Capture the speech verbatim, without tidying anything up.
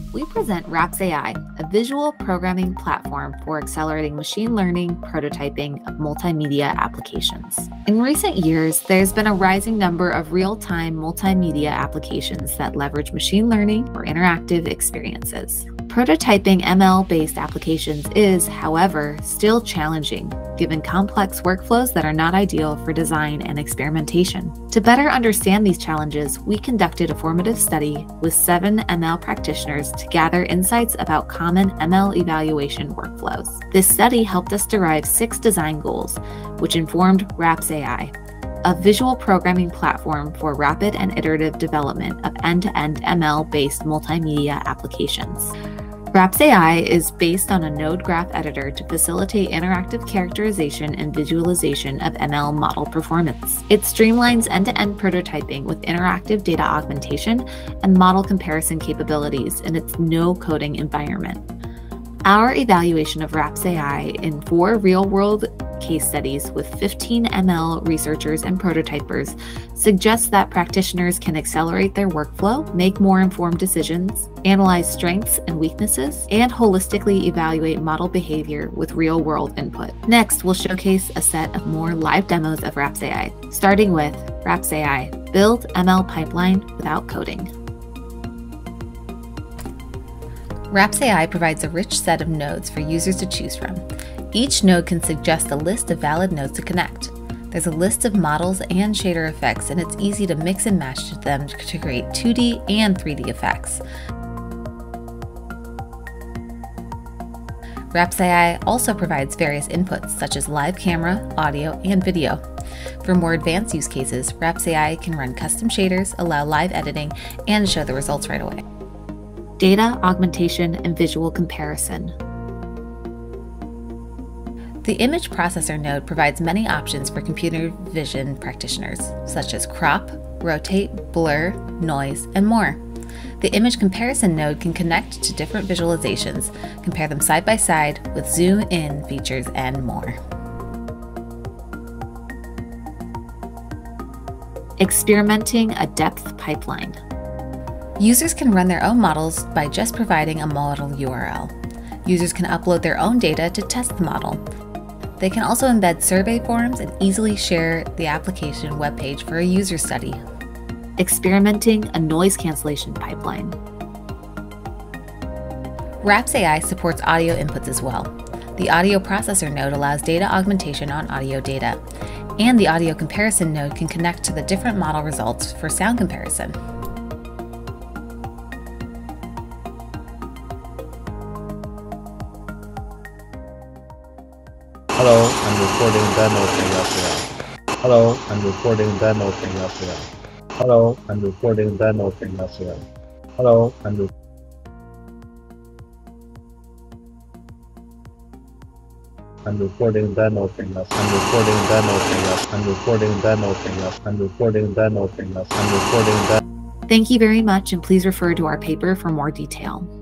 we present Rapsai, a visual programming platform for accelerating machine learning prototyping of multimedia applications. In recent years, there's been a rising number of real-time multimedia applications that leverage machine learning for interactive experiences. Prototyping M L-based applications is, however, still challenging, given complex workflows that are not ideal for design and experimentation. To better understand these challenges, we conducted a formative study with seven M L practitioners to gather insights about common M L evaluation workflows. This study helped us derive six design goals, which informed Rapsai, a visual programming platform for rapid and iterative development of end-to-end M L-based multimedia applications. Rapsai is based on a node graph editor to facilitate interactive characterization and visualization of M L model performance. It streamlines end-to-end prototyping with interactive data augmentation and model comparison capabilities in its no-coding environment. Our evaluation of Rapsai in four real-world case studies with fifteen M L researchers and prototypers suggests that practitioners can accelerate their workflow, make more informed decisions, analyze strengths and weaknesses, and holistically evaluate model behavior with real-world input. Next, we'll showcase a set of more live demos of Rapsai, starting with Rapsai, Build M L Pipeline Without Coding. Rapsai provides a rich set of nodes for users to choose from. Each node can suggest a list of valid nodes to connect. There's a list of models and shader effects, and it's easy to mix and match them to create two D and three D effects. Rapsai also provides various inputs such as live camera, audio, and video. For more advanced use cases, Rapsai can run custom shaders, allow live editing, and show the results right away. Data augmentation and visual comparison. The image processor node provides many options for computer vision practitioners, such as crop, rotate, blur, noise, and more. The image comparison node can connect to different visualizations, compare them side by side with zoom in features, and more. Experimenting a depth pipeline. Users can run their own models by just providing a model U R L. Users can upload their own data to test the model. They can also embed survey forms and easily share the application webpage for a user study. Experimenting a noise cancellation pipeline. Rapsai supports audio inputs as well. The audio processor node allows data augmentation on audio data, and the audio comparison node can connect to the different model results for sound comparison. Hello, I'm recording demos in Rapsai. Hello, I'm recording demos in Rapsai. Hello, I'm recording demos in Rapsai. Hello, I'm re I'm recording demos in Rapsai. I'm recording demos in Rapsai. I'm recording demos in Rapsai. I'm recording demos in Rapsai. I'm recording demos. Thank you very much, and please refer to our paper for more detail.